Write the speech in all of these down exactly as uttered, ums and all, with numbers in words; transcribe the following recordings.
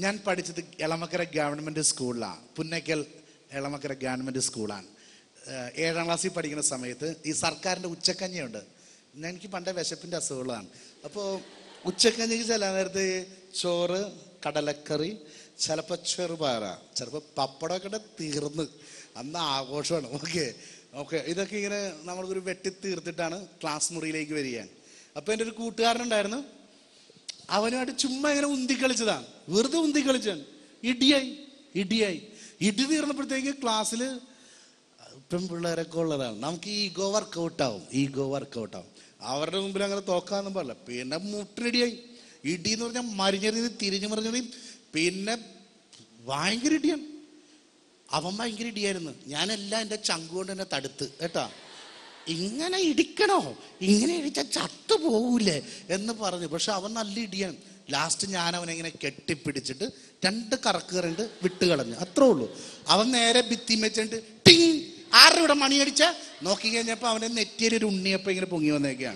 ഞാൻ പഠിച്ചത് എളമക്കര ഗവൺമെൻറ് സ്കൂളിലാണ്. പുന്നക്കൽ എളമക്കര ഗവൺമെൻറ് സ്കൂളാണ്. ഏഴാം ക്ലാസ്സിൽ പഠിക്കുന്ന സമയത്ത് ഈ സർക്കാരിൻ്റെ ഉച്ചക്കഞ്ഞിയുണ്ട്. എനിക്ക് പണ്ടേ വിശപ്പിൻ്റെ അസുഖങ്ങളാണ്. അപ്പോൾ ഉച്ചക്കഞ്ഞിക്ക് ചില നേരത്ത് ചോറ്, കടലക്കറി, ചിലപ്പോൾ ചെറുപയറ, ചിലപ്പോൾ പപ്പടമൊക്കെ തീർന്ന് അന്ന് ആഘോഷമാണ്. ഓക്കെ ഓക്കെ ഇതൊക്കെ ഇങ്ങനെ നമ്മൾക്കൊരു വെട്ടി തീർത്തിട്ടാണ് ക്ലാസ് മുറിയിലേക്ക് വരികയാണ്. അപ്പോൾ എൻ്റെ ഒരു കൂട്ടുകാരനുണ്ടായിരുന്നു. അവനുമായിട്ട് ചുമ്മാ ഇങ്ങനെ ഉന്തി കളിച്ചതാണ്, വെറുതെ ഉന്തി കളിച്ചാണ്. ഇടിയായി ഇടിയായി ഇടി തീർന്നപ്പോഴത്തേക്ക് ക്ലാസ്സിൽ പെൺപിള്ളേരൊക്കെ ഉള്ളതാണ്. നമുക്ക് ഈഗോ വർക്കൗട്ടാവും ഈഗോ വർക്കൗട്ടാവും അവരുടെ മുമ്പിൽ അങ്ങനെ തോക്കാന്നും പാടില്ല. പിന്നെ മുട്ടിനിടിയായി. ഇടി എന്ന് പറഞ്ഞാൽ മരിഞ്ഞെറിയത് തിരിഞ്ഞു മറിഞ്ഞെറിയും. പിന്നെ ഭയങ്കര ഇടിയാണ്. അവൻ ഭയങ്കര ഇടിയായിരുന്നു. ഞാനെല്ലാം എൻ്റെ ചങ്കുകൊണ്ട് തന്നെ തടുത്ത് കേട്ടാ. ഇങ്ങനെ ഇടിക്കണോ, ഇങ്ങനെ ഇടിച്ചാൽ ചത്തു പോകൂലേ എന്ന് പറഞ്ഞു. പക്ഷെ അവൻ നല്ല ഇടിയാണ്. ലാസ്റ്റ് ഞാൻ അവനെങ്ങനെ കെട്ടിപ്പിടിച്ചിട്ട് രണ്ട് കറക്ക് കറണ്ട് വിട്ട് കളഞ്ഞു. അത്രേ ഉള്ളൂ. അവൻ നേരെ ഭിത്തി വെച്ചിട്ട് ടിങ് ആരുടെ ഇവിടെ മണിയടിച്ച നോക്കി കഴിഞ്ഞപ്പോൾ അവൻ്റെ നെറ്റിയൊരു ഉണ്ണിയപ്പം ഇങ്ങനെ പൊങ്ങി വന്നേക്കാണ്.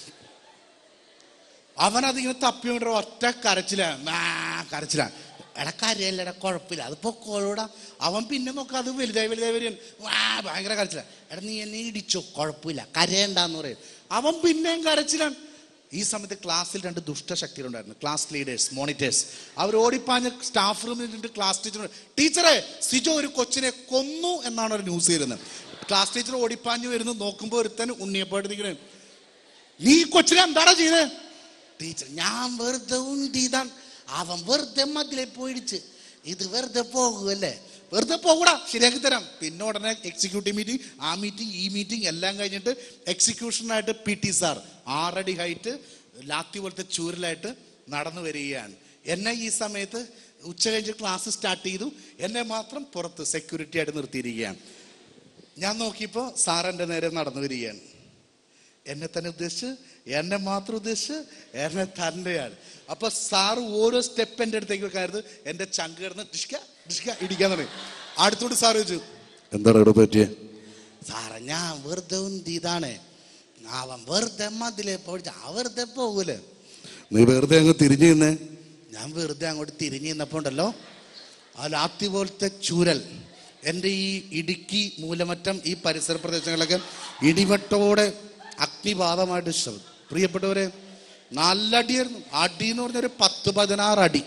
അവനതിങ്ങനെ തപ്പിയോണ്ട് ഒറ്റ കരച്ചിലാണ്, ആ കരച്ചിലാണ്. എടാ കരയല്ലടാ, കുഴപ്പമില്ല, അതിപ്പോ കോഴോടാ. അവൻ പിന്നെ നോക്കാം, അത് വലുതായി വലുതായി വരും. വാ ഭയങ്കര കരച്ചില്ല. എടാ നീ എന്നെ ഇടിച്ചോ, കുഴപ്പമില്ല, കരയണ്ടെന്ന് പറയും. അവൻ പിന്നെയും കരച്ചിലാണ്. ഈ സമയത്ത് ക്ലാസ്സിൽ രണ്ട് ദുഷ്ടശക്തികളുണ്ടായിരുന്നു, ക്ലാസ് ലീഡേഴ്സ്, മോണിറ്റേഴ്സ്. അവർ ഓടിപ്പാഞ്ഞ് സ്റ്റാഫ് റൂമിൽ നിന്നിട്ട് ക്ലാസ് ടീച്ചർ, ടീച്ചറെ സിജോ ഒരു കൊച്ചിനെ കൊന്നു എന്നാണ് ഒരു ന്യൂസ് വരുന്നത്. ക്ലാസ് ടീച്ചർ ഓടിപ്പാഞ്ഞ് വരുന്നു. നോക്കുമ്പോൾ ഒരുത്തൻ ഉണ്ണിയപ്പോയിട്ട് നിൽക്കണേ. നീ കൊച്ചിനെ എന്താണോ ചെയ്തത്? ടീച്ചർ ഞാൻ വെറുതെ ഉന്തിയതാണ്, അവൻ വെറുതെ മതിലെ പോയിടിച്ച്, ഇത് വെറുതെ പോകുമല്ലേ, വെറുതെ പോകൂടാ, ശരിയാക്കി തരാം. പിന്നെ ഉടനെ എക്സിക്യൂട്ടീവ് മീറ്റിംഗ്, ആ മീറ്റിംഗ് ഈ മീറ്റിംഗ് എല്ലാം കഴിഞ്ഞിട്ട് എക്സിക്യൂഷനായിട്ട് പി ടി സാർ ആറടി ഹൈറ്റ് ലാത്തി പോലത്തെ ചൂരലായിട്ട് നടന്നു വരികയാണ്. എന്നെ ഈ സമയത്ത് ഉച്ച കഴിഞ്ഞ് ക്ലാസ് സ്റ്റാർട്ട് ചെയ്തു. എന്നെ മാത്രം പുറത്ത് സെക്യൂരിറ്റി ആയിട്ട് നിർത്തിയിരിക്കുകയാണ്. ഞാൻ നോക്കിയപ്പോൾ സാർ എൻ്റെ നേരെ നടന്നു വരികയാണ്. എന്നെ തന്നെ ഉദ്ദേശിച്ച്, എന്നെ മാത്രം ഉദ്ദേശിച്ച്, എന്നെ തന്നെയാണ്. അപ്പൊ സാറ് ഓരോ സ്റ്റെപ്പ് എൻ്റെ അടുത്തേക്ക് വെക്കായിരുന്നു. എൻ്റെ ചങ്ക് കിടന്ന് ഡിഷ്ക ഡിഷ്ക ഇടിക്കാൻ തുടങ്ങി. അടുത്തോട്ട് സാറ് ചോദിച്ചു, എന്താണ് ഇവിടെ പറ്റിയ? സാറേ ഞാൻ വെറുതെ ഉന്തിയതാണ്, അവൻ വെറുതെ മതിലേ പോയി, ആ വെറുതെ പോകൂലേ. നീ വെറുതെ അങ്ങ് തിരിഞ്ഞു നിന്നേ. ഞാൻ വെറുതെ അങ്ങോട്ട് തിരിഞ്ഞു നിന്നപ്പോ ഉണ്ടല്ലോ ആ ലാത്തി പോലത്തെ ചൂരൽ എൻ്റെ ഈ ഇടുക്കി, മൂലമറ്റം, ഈ പരിസര പ്രദേശങ്ങളിലൊക്കെ ഇടിവെട്ടോടെ അഗ്നിപാതമായിട്ട് ശബ്ദം. പ്രിയപ്പെട്ടവരെ, നല്ല അടിയായിരുന്നു. അടി എന്ന് പറഞ്ഞൊരു പത്ത് പതിനാറ് അടി.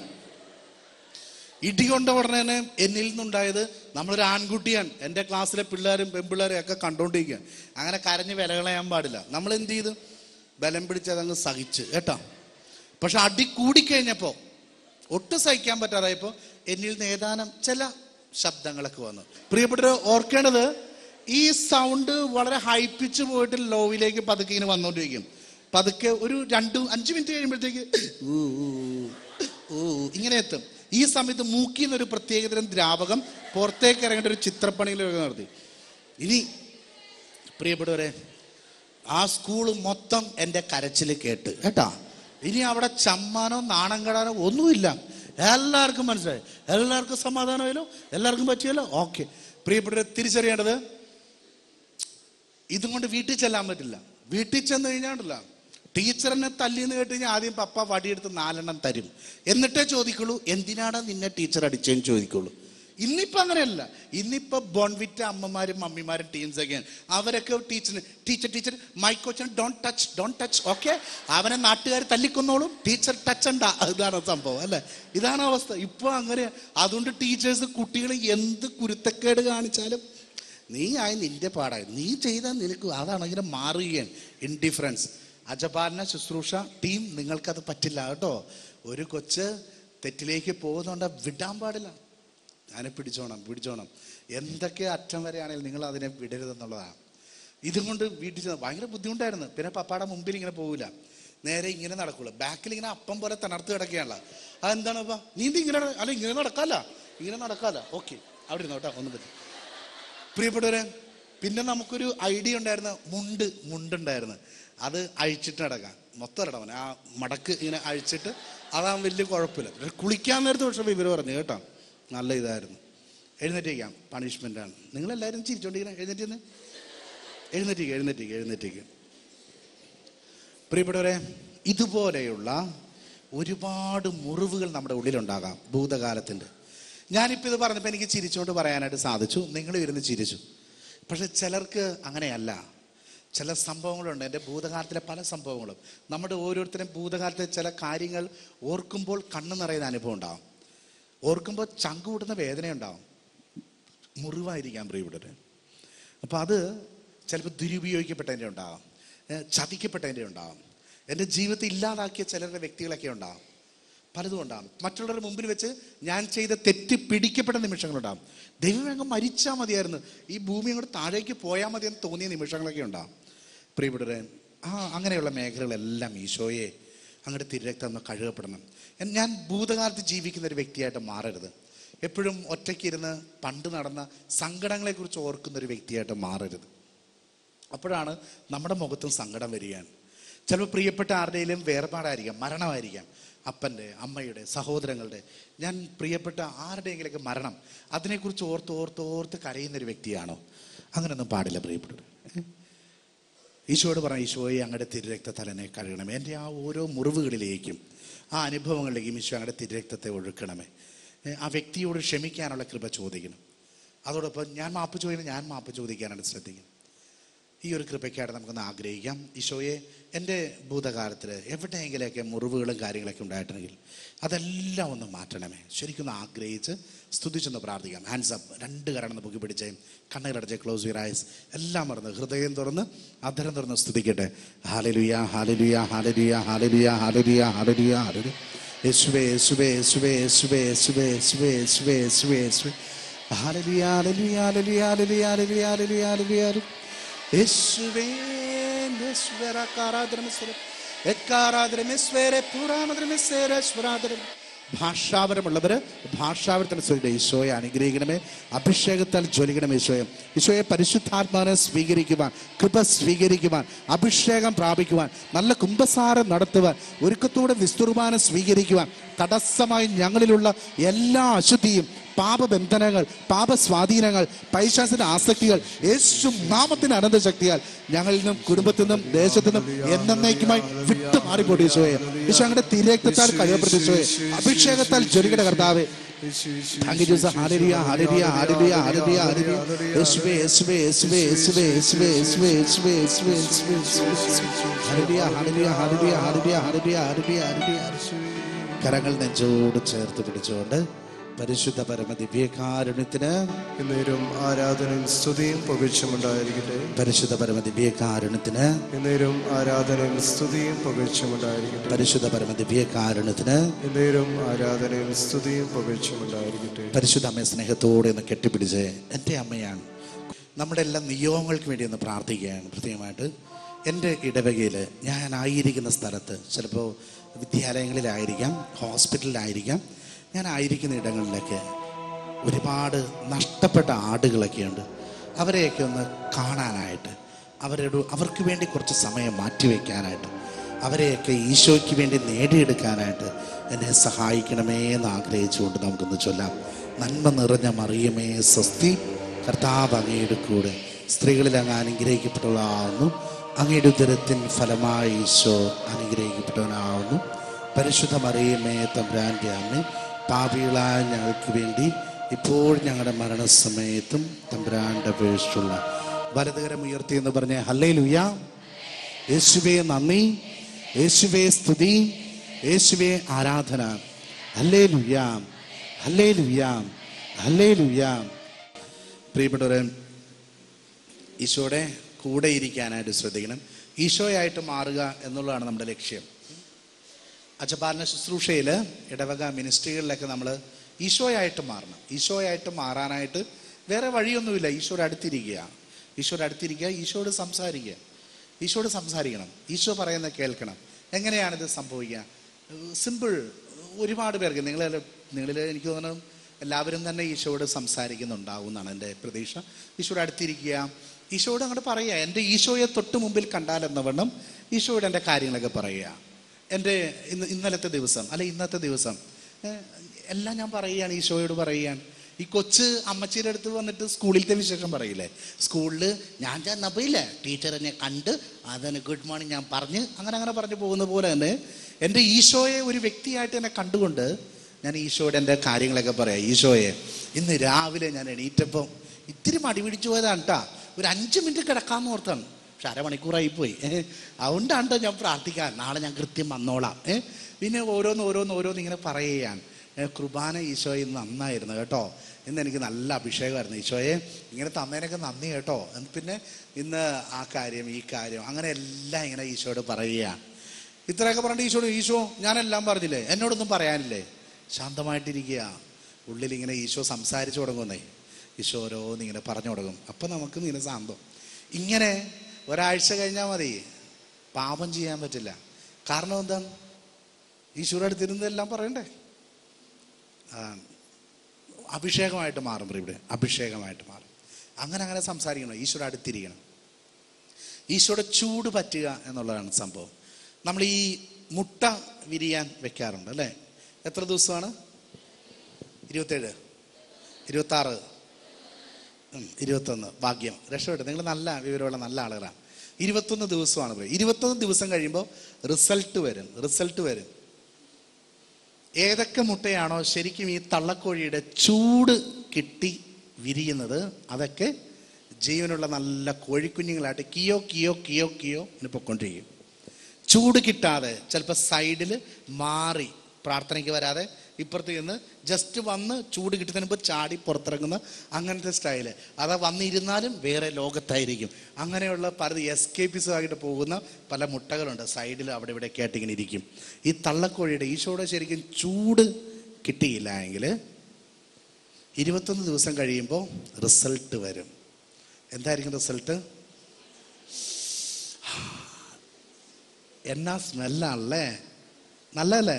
ഇടി കൊണ്ട ഉടനെ തന്നെ എന്നിൽ നിന്നുണ്ടായത്, നമ്മളൊരു ആൺകുട്ടിയാണ്, എൻ്റെ ക്ലാസ്സിലെ പിള്ളേരും പെൺപിള്ളേരും ഒക്കെ കണ്ടുകൊണ്ടിരിക്കുക. അങ്ങനെ കരഞ്ഞ് വില കളയാൻ പാടില്ല. നമ്മൾ എന്ത് ചെയ്തു? ബലം പിടിച്ചതങ്ങ് സഹിച്ച് കേട്ടോ. പക്ഷെ അടി കൂടിക്കഴിഞ്ഞപ്പോൾ, ഒട്ടും സഹിക്കാൻ പറ്റാതായപ്പോൾ എന്നിൽ നിന്ന് ഏതാനും ചില ശബ്ദങ്ങളൊക്കെ വന്നു. പ്രിയപ്പെട്ടവർ ഓർക്കേണ്ടത്, ഈ സൗണ്ട് വളരെ ഹൈപ്പിച്ച് പോയിട്ട് ലോവിലേക്ക് പതുക്കെ ഇങ്ങനെ വന്നുകൊണ്ടിരിക്കും. പതുക്കെ ഒരു രണ്ട് അഞ്ച് മിനിറ്റ് കഴിയുമ്പോഴത്തേക്ക് ഓ ഇങ്ങനെ എത്തും. ഈ സമയത്ത് മൂക്കിൽ നിന്നൊരു പ്രത്യേകതരം ദ്രാവകം പുറത്തേക്ക് ഇറങ്ങേണ്ട ഒരു ചിത്രപ്പണിയിൽ നടത്തി. ഇനി പ്രിയപ്പെട്ടവരെ, ആ സ്കൂള് മൊത്തം എൻ്റെ കരച്ചിൽ കേട്ട് കേട്ടാ. ഇനി അവിടെ ചമ്മാനോ നാണം കെടാനോ ഒന്നുമില്ല. എല്ലാവർക്കും മനസ്സിലായി, എല്ലാവർക്കും സമാധാനമായല്ലോ, എല്ലാവർക്കും പറ്റിയല്ലോ. ഓക്കെ പ്രിയപ്പെട്ടവരെ, തിരിച്ചറിയേണ്ടത്, ഇതും കൊണ്ട് വീട്ടിൽ ചെല്ലാൻ പറ്റില്ല. വീട്ടിൽ ചെന്ന് കഴിഞ്ഞാണ്ടല്ല, ടീച്ചറിനെ തല്ലിന്ന് കേട്ട് കഴിഞ്ഞാൽ ആദ്യം പപ്പ വടിയെടുത്ത് നാലെണ്ണം തരും. എന്നിട്ടേ ചോദിക്കുള്ളൂ എന്തിനാണ് നിന്നെ ടീച്ചർ അടിച്ചതെന്ന് ചോദിക്കുള്ളൂ. ഇന്നിപ്പോൾ അങ്ങനെയല്ല. ഇന്നിപ്പോൾ ബോൺവിറ്റ അമ്മമാരും മമ്മിമാരും ടീംസൊക്കെയാണ്. അവരൊക്കെ ടീച്ചറിന് ടീച്ചർ ടീച്ചർ മൈ കോച്ചൻ don't touch don't touch okay, അവനെ നാട്ടുകാർ തല്ലിക്കൊന്നോളും, ടീച്ചർ ടച്ച് ഉണ്ടാ. ഇതാണ് സംഭവം അല്ലേ, ഇതാണ് അവസ്ഥ ഇപ്പോൾ അങ്ങനെ. അതുകൊണ്ട് ടീച്ചേഴ്സ് കുട്ടികൾ എന്ത് കുരുത്തക്കേട് കാണിച്ചാലും നീ ആയി നിന്റെ പാടായി, നീ ചെയ്താൽ നിനക്ക് അതാണ് ഇങ്ങനെ മാറുകയാണ്. ഇൻഡിഫറൻസ്. അജപാലന ശുശ്രൂഷ ടീം, നിങ്ങൾക്കത് പറ്റില്ല കേട്ടോ. ഒരു കൊച്ച് തെറ്റിലേക്ക് പോകുന്നുണ്ട്, വിടാൻ പാടില്ല. അതിനെ പിടിച്ചോണം പിടിച്ചോണം എന്തൊക്കെ അറ്റം വരെയാണെങ്കിലും നിങ്ങൾ അതിനെ വിടരുതെന്നുള്ളതാണ്. ഇതുകൊണ്ട് വീട്ടിൽ ചെന്ന് ഭയങ്കര ബുദ്ധിമുട്ടായിരുന്നു. പിന്നെ പപ്പാടെ മുമ്പിൽ ഇങ്ങനെ പോകില്ല, നേരെ ഇങ്ങനെ നടക്കുള്ളൂ. ബാക്കിൽ ഇങ്ങനെ അപ്പം പോലെ തണർത്ത് കിടക്കുകയാണല്ലോ. അതെന്താണ് അപ്പ നീന്തി ഇങ്ങനെ അല്ല ഇങ്ങനെ നടക്കാല്ല ഇങ്ങനെ നടക്കാല്ല ഓക്കെ അവിടെ ഇരുന്നോ കേട്ടോ, ഒന്നും പറ്റും. പ്രിയപ്പെട്ടവരെ, പിന്നെ നമുക്കൊരു ഐഡിയ ഉണ്ടായിരുന്നു, മുണ്ട് മുണ്ടുണ്ടായിരുന്നു. അത് അഴിച്ചിട്ട് നടക്കാം, മൊത്തം ഇടണം. ആ മടക്ക് ഇങ്ങനെ അഴിച്ചിട്ട് അതാൻ വലിയ കുഴപ്പമില്ല. കുളിക്കാൻ നേരത്തെ പക്ഷേ ഇവർ പറഞ്ഞു കേട്ടോ, നല്ല ഇതായിരുന്നു. എഴുന്നേറ്റിരിക്കാം, പണിഷ്മെൻ്റാണ്. നിങ്ങളെല്ലാവരും ചിരിച്ചോണ്ടിരിക്കണം. എഴുന്നേറ്റ് എഴുന്നേറ്റിരിക്കുക എഴുന്നേറ്റിരിക്കുക എഴുന്നേറ്റിരിക്കുക പ്രിയപ്പെട്ടവരെ, ഇതുപോലെയുള്ള ഒരുപാട് മുറിവുകൾ നമ്മുടെ ഉള്ളിലുണ്ടാകാം ഭൂതകാലത്തിൻ്റെ. ഞാനിപ്പോൾ ഇത് പറഞ്ഞപ്പോൾ എനിക്ക് ചിരിച്ചുകൊണ്ട് പറയാനായിട്ട് സാധിച്ചു, നിങ്ങൾ ഇരുന്ന് ചിരിച്ചു. പക്ഷെ ചിലർക്ക് അങ്ങനെയല്ല. ചില സംഭവങ്ങളുണ്ട്, എൻ്റെ ഭൂതകാലത്തിലെ പല സംഭവങ്ങളും. നമ്മുടെ ഓരോരുത്തരും ഭൂതകാലത്തെ ചില കാര്യങ്ങൾ ഓർക്കുമ്പോൾ കണ്ണ് നിറയുന്ന അനുഭവം ഉണ്ടാകും, ഓർക്കുമ്പോൾ ചങ്ക് കൂട്ടുന്ന വേദനയുണ്ടാകും, മുറിവായിരിക്കാം പ്രിയപ്പെട്ടവരെ. അപ്പോൾ അത് ചിലപ്പോൾ ദുരുപയോഗിക്കപ്പെട്ടതിൻ്റെ ഉണ്ടാകും, ചതിക്കപ്പെട്ടതിൻ്റെ ഉണ്ടാകും, എൻ്റെ ജീവിതത്തിൽ ഇല്ലാതാക്കിയ ചിലരുടെ വ്യക്തികളൊക്കെ ഉണ്ടാകും, പലതും ഉണ്ടാകും. മറ്റുള്ളവരുടെ മുമ്പിൽ വെച്ച് ഞാൻ ചെയ്ത തെറ്റ് പിടിക്കപ്പെട്ട നിമിഷങ്ങളുണ്ടാകും. ദൈവം അങ്ങ് മരിച്ചാൽ മതിയായിരുന്നു, ഈ ഭൂമി അങ്ങോട്ട് താഴേക്ക് പോയാൽ മതിയെന്ന് തോന്നിയ നിമിഷങ്ങളൊക്കെ ഉണ്ടാകും പ്രിയപ്പെട്ടവരെ. ആ അങ്ങനെയുള്ള മേഖലകളെല്ലാം ഈശോയെ അങ്ങോട്ട് തിരുരക്തം ഒന്ന് കഴുകപ്പെടണം. ഞാൻ ഭൂതകാലത്ത് ജീവിക്കുന്ന ഒരു വ്യക്തിയായിട്ട് മാറരുത്. എപ്പോഴും ഒറ്റയ്ക്കിരുന്ന് പണ്ട് നടന്ന സങ്കടങ്ങളെക്കുറിച്ച് ഓർക്കുന്ന ഒരു വ്യക്തിയായിട്ട് മാറരുത്. അപ്പോഴാണ് നമ്മുടെ മുഖത്തും സങ്കടം വരികയാണ്. ചിലപ്പോൾ പ്രിയപ്പെട്ട ആരുടെയും വേർപാടായിരിക്കാം, മരണമായിരിക്കാം, അപ്പൻ്റെ, അമ്മയുടെ, സഹോദരങ്ങളുടെ, ഞാൻ പ്രിയപ്പെട്ട ആരുടെയെങ്കിലൊക്കെ മരണം, അതിനെക്കുറിച്ച് ഓർത്ത് ഓർത്ത് ഓർത്ത് കരയുന്നൊരു വ്യക്തിയാണോ? അങ്ങനെയൊന്നും പാടില്ല പ്രിയപ്പെട്ടവർ. ഈശോയോട് പറഞ്ഞ, ഈശോയെ അങ്ങയുടെ തിരുരക്തത്തലനെ കഴുകണമേ, എൻ്റെ ആ ഓരോ മുറിവുകളിലേക്കും ആ അനുഭവങ്ങളിലേക്കും ഈശോ അങ്ങയുടെ തിരുരക്തത്തെ ഒഴുക്കണമേ. ആ വ്യക്തിയോട് ക്ഷമിക്കാനുള്ള കൃപ ചോദിക്കണം. അതോടൊപ്പം ഞാൻ മാപ്പ് ചോദിക്കണം, ഞാൻ മാപ്പ് ചോദിക്കാനായിട്ട് ശ്രദ്ധിക്കണം. ഈ ഒരു കൃപയ്ക്കായിട്ട് നമുക്കൊന്ന് ആഗ്രഹിക്കാം. ഈശോയെ, എൻ്റെ ഭൂതകാലത്തിൽ എവിടെയെങ്കിലൊക്കെ മുറിവുകളും കാര്യങ്ങളൊക്കെ ഉണ്ടായിട്ടുണ്ടെങ്കിൽ അതെല്ലാം ഒന്ന് മാറ്റണമേ. ശരിക്കും ആഗ്രഹിച്ച് സ്തുതിച്ചൊന്ന് പ്രാർത്ഥിക്കാം. ഹാൻഡ്സ് അപ്പ്, രണ്ട് കരണെന്ന് പൊക്കി പിടിച്ചേ, കണ്ണുകളടച്ച്, ക്ലോസ് യുവർ ഐസ്, എല്ലാം മറന്ന് ഹൃദയം തുറന്ന് അധരം തുറന്ന് സ്തുതിക്കട്ടെ. Hallelujah, hallelujah, hallelujah, hallelujah, hallelujah, hallelujah, hallelujah. യേശുവേ, യേശുവേ, യേശുവേ, യേശുവേ, യേശുവേ, യേശുവേ, യേശുവേ, യേശുവേ, യേശുവേ. Hallelujah, hallelujah, hallelujah, hallelujah, hallelujah, hallelujah, hallelujah. യേശുവേ, യേശുവേ, കാരാദ്രമസ്വരം, എക്കാരാദ്രമസ്വരെ പുരാമദ്രമസ്വരെ സ്വരാദ്രം. ഭാഷാപരമുള്ളവർ ഭാഷാപരത്തിന് ഈശോയെ അനുഗ്രഹിക്കണമേ, അഭിഷേകത്താൽ ജ്വലിക്കണമേ. ഈശോയെ, ഈശോയെ പരിശുദ്ധാത്മാവിനെ സ്വീകരിക്കുവാൻ, കൃപ സ്വീകരിക്കുവാൻ, അഭിഷേകം പ്രാപിക്കുവാൻ, നല്ല കുംഭസാരം നടത്തുവാൻ, ഒരുക്കത്തോടെ വിസ്തുർബാനം സ്വീകരിക്കുവാൻ, തടസ്സമായി ഞങ്ങളിലുള്ള എല്ലാ അശുദ്ധിയും, പാപബന്ധനങ്ങൾ, പാപസ്വാധീനങ്ങൾ, പൈശാചിക ആസക്തികൾ യേശു നാമത്തിന്റെ അനന്ത ശക്തിയാൽ ഞങ്ങളിൽ നിന്നും കുടുംബത്തിൽ നിന്നും ദേശത്തു നിന്നും എന്നേക്കുമായി വിട്ടു മാറിപ്പോട്ടെ. ഈശോയെ, ഈശോ അങ്ങയുടെ തിരക്തത്താൽ കഴിയപ്പെട്ട ഈശോയെ, അഭിഷേകത്താൽ ജ്വലിക്കണ കർത്താവേ. Hallelujah, hallelujah, hallelujah, hallelujah, hallelujah. യേശുവേ, യേശുവേ, യേശുവേ, യേശുവേ, യേശുവേ, യേശുവേ, യേശുവേ, യേശുവേ, യേശുവേ, യേശുവേ. Hallelujah, hallelujah, hallelujah, hallelujah, hallelujah, hallelujah, hallelujah. കരങ്ങൾ നെഞ്ചോട് ചേർത്ത് പിടിച്ചുകൊണ്ട് പരിശുദ്ധ പരമ ദിവ്യകാരുണ്യത്തിന് എന്നേരം ആരാധനയും സ്തുതിയും പുകഴ്ചയുമുണ്ടായിരിക്കട്ടെ. പരിശുദ്ധ പരമ ദിവ്യകാരുണ്യത്തിന് എന്നേരം ആരാധനയും സ്തുതിയും പുകഴ്ചയുമുണ്ടായിരിക്കട്ടെ. പരിശുദ്ധ പരമ ദിവ്യകാരുണ്യത്തിന് എന്നേരം ആരാധനയും സ്തുതിയും പുകഴ്ചയുമുണ്ടായിരിക്കട്ടെ. പരിശുദ്ധ അമ്മയെ സ്നേഹത്തോടെ ഒന്ന് കെട്ടിപ്പിടിച്ച്, എൻ്റെ അമ്മയാണ്. നമ്മുടെ എല്ലാ നിയോഗങ്ങൾക്ക് വേണ്ടി ഒന്ന് പ്രാർത്ഥിക്കുകയാണ്. പ്രത്യേകമായിട്ട് എൻ്റെ ഇടവകയിൽ ഞാനായിരിക്കുന്ന സ്ഥലത്ത്, ചിലപ്പോൾ വിദ്യാലയങ്ങളിലായിരിക്കാം, ഹോസ്പിറ്റലിലായിരിക്കാം, ഞാൻ ആയിരിക്കുന്ന ഇടങ്ങളിലൊക്കെ ഒരുപാട് നഷ്ടപ്പെട്ട ആടുകളൊക്കെയുണ്ട്. അവരെയൊക്കെ ഒന്ന് കാണാനായിട്ട്, അവരോട് അവർക്ക് വേണ്ടി കുറച്ച് സമയം മാറ്റിവെക്കാനായിട്ട്, അവരെയൊക്കെ ഈശോയ്ക്ക് വേണ്ടി നേടിയെടുക്കാനായിട്ട് എന്നെ സഹായിക്കണമേ എന്ന് ആഗ്രഹിച്ചുകൊണ്ട് നമുക്കൊന്ന് ചൊല്ലാം. നന്മ നിറഞ്ഞ മറിയമേ സ്വസ്തി, കർത്താവ് അങ്ങയുടെ കൂടെ സ്ത്രീകളിൽ അങ്ങ് അനുഗ്രഹിക്കപ്പെട്ടവളാവുന്നു, അങ്ങയുടെ ഉദരത്തിൻ ഫലമായി ഈശോ അനുഗ്രഹിക്കപ്പെട്ടവനാവുന്നു. പരിശുദ്ധ മറിയമേ തമ്പുരാൻ്റെ അമ്മേ, പാപികളായ ഞങ്ങൾക്ക് വേണ്ടി ഇപ്പോൾ ഞങ്ങളുടെ മരണസമയത്തും തമ്പുരാൻ്റെ അപേക്ഷയുള്ള വലതുകരം ഉയർത്തി എന്ന് പറഞ്ഞ് ഹല്ലേലൂയ. യേശുവേ നന്ദി, യേശുവേ സ്തുതി, യേശുവേ ആരാധന. Hallelujah, hallelujah, hallelujah. പ്രിയപ്പെട്ടവരെ, ഈശോയുടെ കൂടെ ഇരിക്കാനായിട്ട് ശ്രദ്ധിക്കണം. ഈശോയായിട്ട് മാറുക എന്നുള്ളതാണ് നമ്മുടെ ലക്ഷ്യം. അജപാലന ശുശ്രൂഷയിൽ, ഇടവക മിനിസ്ട്രികളിലൊക്കെ നമ്മൾ ഈശോയായിട്ട് മാറണം. ഈശോയായിട്ട് മാറാനായിട്ട് വേറെ വഴിയൊന്നുമില്ല. ഈശോയുടെ അടുത്തിരിക്കുക, ഈശോയുടെ അടുത്തിരിക്കുക, ഈശോയോട് സംസാരിക്കുക, ഈശോയോട് സംസാരിക്കണം, ഈശോ പറയുന്നത് കേൾക്കണം. എങ്ങനെയാണിത് സംഭവിക്കുക? സിമ്പിൾ. ഒരുപാട് പേർക്ക്, നിങ്ങൾ നിങ്ങളിൽ എനിക്ക് തോന്നുന്നു എല്ലാവരും തന്നെ ഈശോയോട് സംസാരിക്കുന്നുണ്ടാവും എന്നാണ് എൻ്റെ പ്രതീക്ഷ. ഈശോയുടെ അടുത്തിരിക്കുക, ഈശോയോട് അങ്ങോട്ട് പറയുക. എൻ്റെ ഈശോയെ തൊട്ട് മുമ്പിൽ കണ്ടാലെന്നവണ്ണം ഈശോയോട് എൻ്റെ കാര്യങ്ങളൊക്കെ പറയുക. എൻ്റെ ഇന്ന് ഇന്നലത്തെ ദിവസം അല്ലെ ഇന്നത്തെ ദിവസം എല്ലാം ഞാൻ പറയുകയാണ്, ഈശോയോട് പറയുകയാണ്. ഈ കൊച്ച് അമ്മച്ചിയുടെ അടുത്ത് വന്നിട്ട് സ്കൂളിലത്തെ വിശേഷം പറയില്ലേ, സ്കൂളിൽ ഞാൻ ചെന്നപ്പോൾ ഇല്ലേ ടീച്ചർ എന്നെ കണ്ട് അതിന് ഗുഡ് മോർണിംഗ് ഞാൻ പറഞ്ഞ് അങ്ങനെ അങ്ങനെ പറഞ്ഞു പോകുന്ന പോലെ തന്നെ എൻ്റെ ഈശോയെ ഒരു വ്യക്തിയായിട്ട് എന്നെ കണ്ടുകൊണ്ട് ഞാൻ ഈശോയുടെ എൻ്റെ കാര്യങ്ങളൊക്കെ പറയാം. ഈശോയെ ഇന്ന് രാവിലെ ഞാൻ എണീറ്റപ്പം ഇത്തിരി മടി പിടിച്ചു പോയതാണ് കേട്ടോ, ഒരു അഞ്ച് മിനിറ്റ് കിടക്കാമെന്ന് ഓർത്താണ്, പക്ഷെ അരമണിക്കൂറായിപ്പോയി. അതുകൊണ്ടാണ് കേട്ടോ ഞാൻ പ്രാർത്ഥിക്കാൻ, നാളെ ഞാൻ കൃത്യം വന്നോളാം. ഏഹ് പിന്നെ ഓരോന്ന് ഓരോന്ന് ഓരോന്ന് ഇങ്ങനെ പറയുകയാണ്. കുർബാന ഈശോയെ ഇന്ന് നന്നായിരുന്നു കേട്ടോ, ഇന്ന് എനിക്ക് നല്ല അഭിഷേകമായിരുന്നു ഈശോയെ, ഇങ്ങനെ തന്നതിനൊക്കെ നന്ദി കേട്ടോ, പിന്നെ ഇന്ന് ആ കാര്യം ഈ കാര്യം അങ്ങനെ എല്ലാം ഇങ്ങനെ ഈശോയോട് പറയുകയാണ്. ഇത്രയൊക്കെ പറഞ്ഞിട്ട് ഈശോട് ഈശോ ഞാനെല്ലാം പറഞ്ഞില്ലേ, എന്നോടൊന്നും പറയാനില്ലേ, ശാന്തമായിട്ടിരിക്കുക. ഉള്ളിലിങ്ങനെ ഈശോ സംസാരിച്ചു തുടങ്ങുന്നേ, ഈശോ ഓരോന്ന് ഇങ്ങനെ പറഞ്ഞു തുടങ്ങും. അപ്പം നമുക്ക് ഇങ്ങനെ ശാന്തം. ഇങ്ങനെ ഒരാഴ്ച കഴിഞ്ഞാൽ മതി, പാപം ചെയ്യാൻ പറ്റില്ല. കാരണം എന്താണ്, ഈശോയുടെ അടുത്തിരുന്നതെല്ലാം പറയണ്ടേ. അഭിഷേകമായിട്ട് മാറും ഇവിടെ, അഭിഷേകമായിട്ട് മാറും. അങ്ങനെ അങ്ങനെ സംസാരിക്കണം, ഈശോയുടെ അടുത്തിരിക്കണം, ഈശോയുടെ ചൂട് പറ്റുക എന്നുള്ളതാണ് സംഭവം. നമ്മൾ ഈ മുട്ട വിരിയാൻ വെക്കാറുണ്ട് അല്ലേ, എത്ര ദിവസമാണ്? ഇരുപത്തേഴ്, ഇരുപത്താറ്, ഇരുപത്തൊന്ന്. ഭാഗ്യം, രക്ഷപ്പെട്ടു, നിങ്ങൾ നല്ല വിവരമുള്ള നല്ല ആളുകളാണ്. ഇരുപത്തൊന്ന് ദിവസമാണ്. ഇരുപത്തൊന്ന് ദിവസം കഴിയുമ്പോൾ റിസൾട്ട് വരും, റിസൾട്ട് വരും. ഏതൊക്കെ മുട്ടയാണോ ശരിക്കും ഈ തള്ളക്കോഴിയുടെ ചൂട് കിട്ടി വിരിയുന്നത്, അതൊക്കെ ജീവനുള്ള നല്ല കോഴിക്കുഞ്ഞുങ്ങളായിട്ട് കിയോ കിയോ കിയോ കിയോ ഇങ്ങനെ പൊക്കൊണ്ടിരിക്കും. ചൂട് കിട്ടാതെ ചിലപ്പോൾ സൈഡിൽ മാറി പ്രാർത്ഥനയ്ക്ക് വരാതെ ഇപ്പുറത്ത് നിന്ന് ജസ്റ്റ് വന്ന് ചൂട് കിട്ടുന്നതിന് മുമ്പ് ചാടി പുറത്തിറങ്ങുന്ന അങ്ങനത്തെ സ്റ്റൈല്. അതാ വന്നിരുന്നാലും വേറെ ലോകത്തായിരിക്കും. അങ്ങനെയുള്ള പല എസ്കേപ്പിസായിട്ട് പോകുന്ന പല മുട്ടകളുണ്ട് സൈഡിൽ അവിടെ ഇവിടെ കേട്ട് ഇങ്ങനെ ഇരിക്കും. ഈ തള്ളക്കോഴിയുടെ ഈശോയുടെ ശരിക്കും ചൂട് കിട്ടിയില്ല എങ്കിൽ ഇരുപത്തൊന്ന് ദിവസം കഴിയുമ്പോൾ റിസൾട്ട് വരും. എന്തായിരിക്കും റിസൾട്ട്? എന്നാ സ്മെല്ലാണല്ലേ, നല്ലല്ലേ,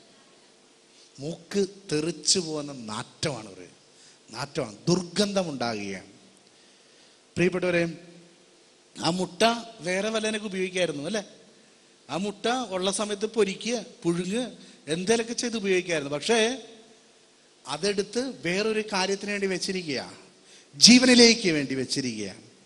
മൂക്ക് തെറിച്ചു പോകുന്ന നാറ്റമാണ്, ഒരു നാറ്റമാണ്, ദുർഗന്ധം ഉണ്ടാകുകയാണ്. പ്രിയപ്പെട്ടവരെ, ആ മുട്ട വേറെ വല്ലതിനൊക്കെ ഉപയോഗിക്കായിരുന്നു അല്ലേ, ആ മുട്ട ഉള്ള സമയത്ത് പൊരിക്കുക, പുഴുങ്ങുക, എന്തേലൊക്കെ ചെയ്ത് ഉപയോഗിക്കായിരുന്നു. പക്ഷേ അതെടുത്ത് വേറൊരു കാര്യത്തിന് വേണ്ടി വെച്ചിരിക്കുക, ജീവനിലേക്ക് വേണ്ടി വെച്ചിരിക്കുക.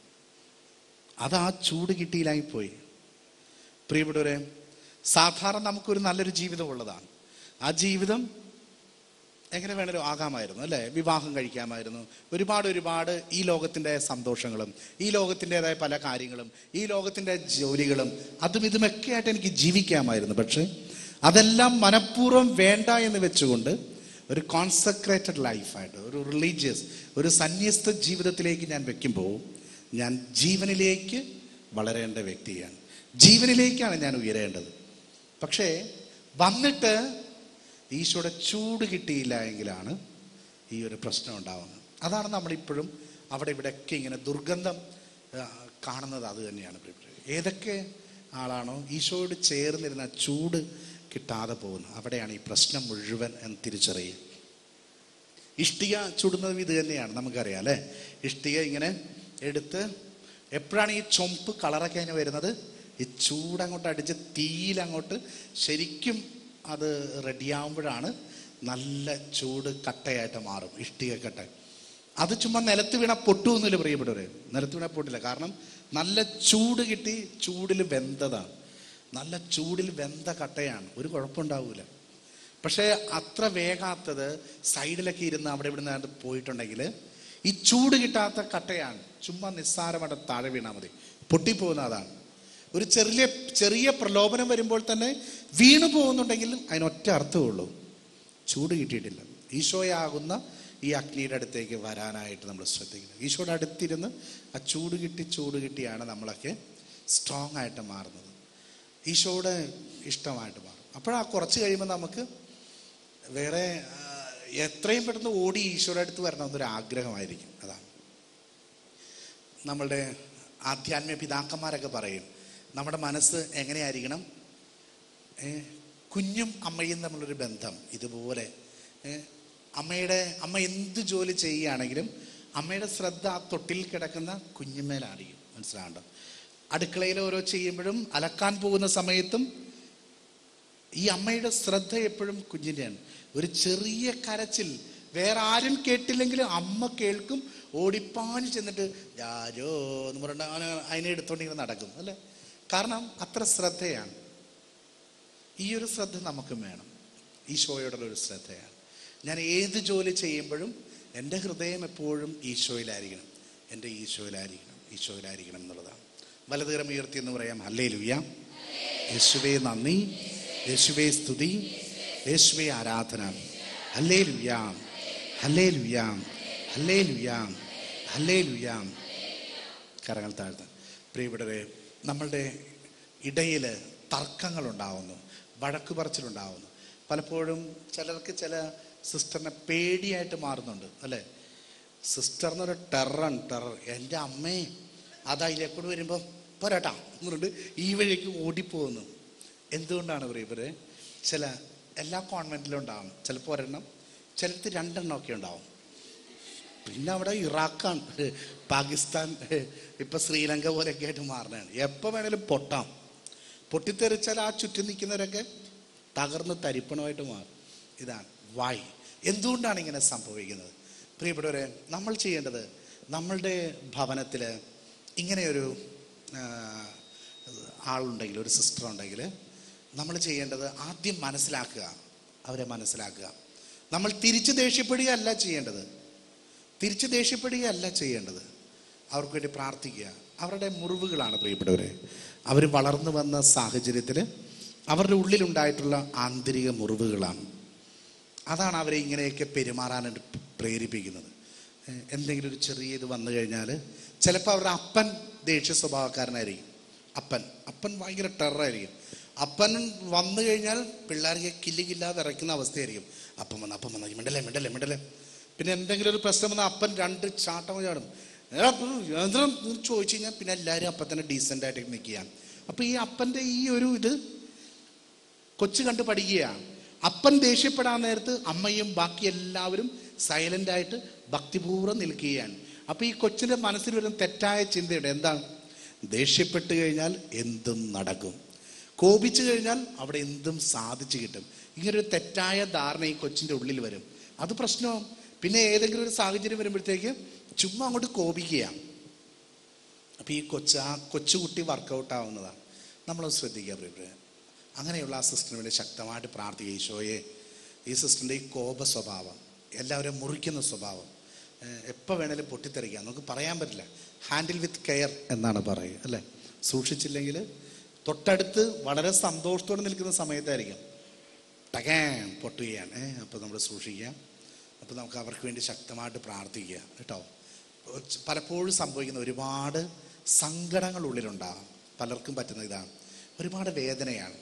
അത് ആ ചൂട് കിട്ടിയില്ലായിപ്പോയി. പ്രിയപ്പെട്ടവരെ, സാധാരണ നമുക്കൊരു നല്ലൊരു ജീവിതം ഉള്ളതാണ്. ആ ജീവിതം എങ്ങനെ വേണമല്ലോ ആകാമായിരുന്നു അല്ലേ, വിവാഹം കഴിക്കാമായിരുന്നു, ഒരുപാട് ഒരുപാട് ഈ ലോകത്തിൻ്റെ സന്തോഷങ്ങളും ഈ ലോകത്തിൻ്റെതായ പല കാര്യങ്ങളും ഈ ലോകത്തിൻ്റെ ജോലികളും അതും ഇതുമൊക്കെ ആയിട്ട് എനിക്ക് ജീവിക്കാമായിരുന്നു. പക്ഷെ അതെല്ലാം മനഃപൂർവ്വം വേണ്ട എന്ന് വെച്ചുകൊണ്ട് ഒരു കോൺസെക്രേറ്റഡ് ലൈഫായിട്ട്, ഒരു റിലീജിയസ്, ഒരു സന്യസ്ത ജീവിതത്തിലേക്ക് ഞാൻ വെക്കുമ്പോൾ ഞാൻ ജീവനിലേക്ക് വളരേണ്ട വ്യക്തിയാണ്, ജീവനിലേക്കാണ് ഞാൻ ഉയരേണ്ടത്. പക്ഷേ വന്നിട്ട് ഈശോയുടെ ചൂട് കിട്ടിയില്ല എങ്കിലാണ് ഈ ഒരു പ്രശ്നം ഉണ്ടാവുന്നത്. അതാണ് നമ്മളിപ്പോഴും അവിടെ ഇവിടെയൊക്കെ ഇങ്ങനെ ദുർഗന്ധം കാണുന്നത്. അത് തന്നെയാണ്. ഏതൊക്കെ ആളാണോ ഈശോയോട് ചേർന്നിരുന്ന ചൂട് കിട്ടാതെ പോകുന്നത്, അവിടെയാണ് ഈ പ്രശ്നം മുഴുവൻ എന്ന് തിരിച്ചറിയുക. ഇഷ്ടിക ചുടുന്നതും ഇത് തന്നെയാണ്, നമുക്കറിയാം അല്ലേ. ഇഷ്ടിക ഇങ്ങനെ എടുത്ത് എപ്പോഴാണ് ഈ ചുമപ്പ് കളറൊക്കെ അതിന് വരുന്നത്, ഈ ചൂടങ്ങോട്ട് അടിച്ച് തീയിലങ്ങോട്ട് ശരിക്കും അത് റെഡിയാകുമ്പോഴാണ് നല്ല ചൂട് കട്ടയായിട്ട് മാറും, ഇഷ്ടിക കട്ട. അത് ചുമ്മാ നിലത്ത് വീണ പൊട്ടുമൊന്നുമില്ല പ്രിയപ്പെട്ടവരെ, നിലത്ത് വീണ പൊട്ടില്ല. കാരണം നല്ല ചൂട് കിട്ടി, ചൂടിൽ വെന്തതാണ്, നല്ല ചൂടിൽ വെന്ത കട്ടയാണ്, ഒരു കുഴപ്പമുണ്ടാവില്ല. പക്ഷേ അത്ര വേഗാത്തത് സൈഡിലൊക്കെ ഇരുന്ന് അവിടെ ഇവിടെ നിന്ന് പോയിട്ടുണ്ടെങ്കിൽ ഈ ചൂട് കിട്ടാത്ത കട്ടയാണ്, ചുമ്മാ നിസ്സാരമായിട്ട് താഴെ വീണാൽ മതി, പൊട്ടിപ്പോകുന്ന അതാണ്. ഒരു ചെറിയ ചെറിയ പ്രലോഭനം വരുമ്പോൾ തന്നെ വീണു പോകുന്നുണ്ടെങ്കിൽ അതിനൊറ്റ അർത്ഥമുള്ളൂ, ചൂട് കിട്ടിയിട്ടില്ല. ഈശോയാകുന്ന ഈ അഗ്നിയുടെ അടുത്തേക്ക് വരാനായിട്ട് നമ്മൾ ശ്രദ്ധിക്കണം. ഈശോയുടെ അടുത്തിരുന്ന് ആ ചൂട് കിട്ടി ചൂട് കിട്ടിയാണ് നമ്മളൊക്കെ സ്ട്രോങ് ആയിട്ട് മാറുന്നത്, ഈശോയുടെ ഇഷ്ടമായിട്ട് മാറും. അപ്പോഴാ കുറച്ച് കഴിയുമ്പോൾ നമുക്ക് വേറെ എത്രയും പെട്ടെന്ന് ഓടി ഈശോയുടെ അടുത്ത് വരണമെന്നൊരു ആഗ്രഹമായിരിക്കും. അതാണ് നമ്മളുടെ ആധ്യാത്മിക പിതാക്കന്മാരൊക്കെ പറയും, നമ്മുടെ മനസ്സ് എങ്ങനെയായിരിക്കണം, കുഞ്ഞും അമ്മയും തമ്മിലൊരു ബന്ധം ഇതുപോലെ. അമ്മയുടെ അമ്മ എന്ത് ജോലി ചെയ്യുകയാണെങ്കിലും അമ്മയുടെ ശ്രദ്ധ ആ തൊട്ടിൽ കിടക്കുന്ന കുഞ്ഞുമേലായിരിക്കും, മനസ്സിലാകണ്ടോ. അടുക്കളയിൽ ഓരോ ചെയ്യുമ്പോഴും അലക്കാൻ പോകുന്ന സമയത്തും ഈ അമ്മയുടെ ശ്രദ്ധ എപ്പോഴും കുഞ്ഞിൻ്റെയാണ്. ഒരു ചെറിയ കരച്ചിൽ വേറെ ആരും കേട്ടില്ലെങ്കിലും അമ്മ കേൾക്കും. ഓടിപ്പാഞ്ഞ് ചെന്നിട്ട് രാജോ എന്ന് പറഞ്ഞാൽ അതിനെ എടുത്തോണ്ടിങ്ങനെ നടക്കും അല്ലേ. കാരണം അത്ര ശ്രദ്ധയാണ്. ഈ ഒരു ശ്രദ്ധ നമുക്കും വേണം. ഈശോയോടുള്ള ഒരു ശ്രദ്ധയാണ്. ഞാൻ ഏത് ജോലി ചെയ്യുമ്പോഴും എൻ്റെ ഹൃദയം എപ്പോഴും ഈശോയിലായിരിക്കണം. എൻ്റെ ഈശോയിലായിരിക്കണം ഈശോയിലായിരിക്കണം എന്നുള്ളതാണ്. വലതുകരം ഉയർത്തി എന്ന് പറയാം. ഹല്ലേലൂയ. യേശുവേ നന്ദി, യേശുവേ സ്തുതി, യേശുവേ ആരാധന. Hallelujah, hallelujah, hallelujah, hallelujah. കരങ്ങൾ താഴ്ത്താൻ. പ്രിയപ്പെട്ടവരെ, നമ്മളുടെ ഇടയിൽ തർക്കങ്ങളുണ്ടാവുന്നു, വഴക്ക് പറച്ചിലുണ്ടാവുന്നു. പലപ്പോഴും ചിലർക്ക് ചില സിസ്റ്ററിനെ പേടിയായിട്ട് മാറുന്നുണ്ട് അല്ലേ. സിസ്റ്റർ എന്നൊരു ടെററാണ്, ടെറർ. എൻ്റെ അമ്മേ അത് അതിലേക്കൂടെ വരുമ്പോൾ പോരാട്ടാ എന്നുണ്ട് ഈ വഴിക്ക് ഓടിപ്പോകുന്നു. എന്തുകൊണ്ടാണ് പ്രിയപ്പെട്ടവരെ? ചില എല്ലാ കോൺവെൻറ്റിലും ഉണ്ടാവും. ചിലപ്പോൾ ഒരെണ്ണം, ചിലർക്ക് രണ്ടെണ്ണം ഒക്കെ ഉണ്ടാവും. പിന്നെ അവിടെ ഇറാഖാണ്, പാകിസ്ഥാൻ, ഇപ്പം ശ്രീലങ്ക പോലെയൊക്കെ ആയിട്ട് മാറുന്നതാണ്. എപ്പോൾ വേണേലും പൊട്ടാം. പൊട്ടിത്തെറിച്ചാൽ ആ ചുറ്റും നിൽക്കുന്നവരൊക്കെ തകർന്ന് തരിപ്പണമായിട്ട് മാറും. ഇതാണ് വായ്. എന്തുകൊണ്ടാണ് ഇങ്ങനെ സംഭവിക്കുന്നത്? പ്രിയപ്പെട്ടവരെ, നമ്മൾ ചെയ്യേണ്ടത്, നമ്മളുടെ ഭവനത്തിൽ ഇങ്ങനെയൊരു ആളുണ്ടെങ്കിൽ, ഒരു സിസ്റ്റർ ഉണ്ടെങ്കിൽ, നമ്മൾ ചെയ്യേണ്ടത് ആദ്യം മനസ്സിലാക്കുക, അവരെ മനസ്സിലാക്കുക. നമ്മൾ തിരിച്ച് ദേഷ്യപ്പെടുകയല്ല ചെയ്യേണ്ടത്, തിരിച്ച് ദേഷ്യപ്പെടുകയല്ല ചെയ്യേണ്ടത്. അവർക്ക് വേണ്ടി പ്രാർത്ഥിക്കുക. അവരുടെ മുറിവുകളാണ് പ്രിയപ്പെട്ടവരെ. അവർ വളർന്നു വന്ന സാഹചര്യത്തിൽ അവരുടെ ഉള്ളിലുണ്ടായിട്ടുള്ള ആന്തരിക മുറിവുകളാണ്. അതാണ് അവരെ ഇങ്ങനെയൊക്കെ പെരുമാറാനായിട്ട് പ്രേരിപ്പിക്കുന്നത്. എന്തെങ്കിലും ഒരു ചെറിയ ഇത് വന്നു കഴിഞ്ഞാൽ ചിലപ്പോൾ അവരുടെ അപ്പൻ ദേഷ്യ സ്വഭാവക്കാരനായിരിക്കും. അപ്പൻ അപ്പൻ ഭയങ്കര ടെററായിരിക്കും. അപ്പൻ വന്നു കഴിഞ്ഞാൽ പിള്ളേർക്ക് കില്ലിക്കില്ലാതെ ഇറക്കുന്ന അവസ്ഥയായിരിക്കും. അപ്പം വന്ന് അപ്പം വന്ന മിണ്ടല്ലേ മിണ്ടല്ലേ മിണ്ടല്ലേ. പിന്നെ എന്തെങ്കിലും ഒരു പ്രശ്നം വന്നാൽ അപ്പൻ രണ്ട് ചാട്ടം ചാടും. യന്ത്രം ചോദിച്ചു കഴിഞ്ഞാൽ പിന്നെ എല്ലാവരും അപ്പം തന്നെ ഡീസൻ്റായിട്ട് നിൽക്കുകയാണ്. അപ്പം ഈ അപ്പൻ്റെ ഈ ഒരു ഇത് കൊച്ചു കണ്ട് പഠിക്കുകയാണ്. അപ്പൻ ദേഷ്യപ്പെടാൻ നേരത്ത് അമ്മയും ബാക്കി എല്ലാവരും സൈലൻ്റായിട്ട് ഭക്തിപൂർവ്വം നിൽക്കുകയാണ്. അപ്പോൾ ഈ കൊച്ചിൻ്റെ മനസ്സിൽ വരുന്ന തെറ്റായ ചിന്തയുണ്ട്. എന്താണ്? ദേഷ്യപ്പെട്ട് കഴിഞ്ഞാൽ എന്തും നടക്കും, കോപിച്ചു കഴിഞ്ഞാൽ അവിടെ എന്തും സാധിച്ചു കിട്ടും. ഇങ്ങനൊരു തെറ്റായ ധാരണ ഈ കൊച്ചിൻ്റെ ഉള്ളിൽ വരും. അത് പ്രശ്നവും. പിന്നെ ഏതെങ്കിലും ഒരു സാഹചര്യം വരുമ്പോഴത്തേക്ക് ചുമ്മാ അങ്ങോട്ട് കോപിക്കുകയാണ്. അപ്പോൾ ഈ കൊച്ച് ആ കൊച്ചുകുട്ടി വർക്കൗട്ട് ആവുന്നതാണ്. നമ്മളത് ശ്രദ്ധിക്കുക പ്രിയപ്പെട്ടവരെ. അങ്ങനെയുള്ള ആ സിസ്റ്ററിന് വേണ്ടി ശക്തമായിട്ട് പ്രാർത്ഥിക്കുക. ഈശോയെ, ഈ സിസ്റ്ററിൻ്റെ ഈ കോപ സ്വഭാവം, എല്ലാവരും മുറിക്കുന്ന സ്വഭാവം, എപ്പോൾ വേണേലും പൊട്ടിത്തെറിക്കാം, നമുക്ക് പറയാൻ പറ്റില്ല. ഹാൻഡിൽ വിത്ത് കെയർ എന്നാണ് പറയുക അല്ലേ. സൂക്ഷിച്ചില്ലെങ്കിൽ തൊട്ടടുത്ത് വളരെ സന്തോഷത്തോടെ നിൽക്കുന്ന സമയത്തായിരിക്കും ടകേ പൊട്ടുകയാണ്. ഏഹ് അപ്പോൾ നമ്മൾ സൂക്ഷിക്കുക. അപ്പോൾ നമുക്ക് അവർക്ക് വേണ്ടി ശക്തമായിട്ട് പ്രാർത്ഥിക്കുക കേട്ടോ. പലപ്പോഴും സംഭവിക്കുന്ന ഒരുപാട് സങ്കടങ്ങൾ ഉള്ളിലുണ്ടാകും. പലർക്കും പറ്റുന്ന ഇതാണ്. ഒരുപാട് വേദനയാണ്,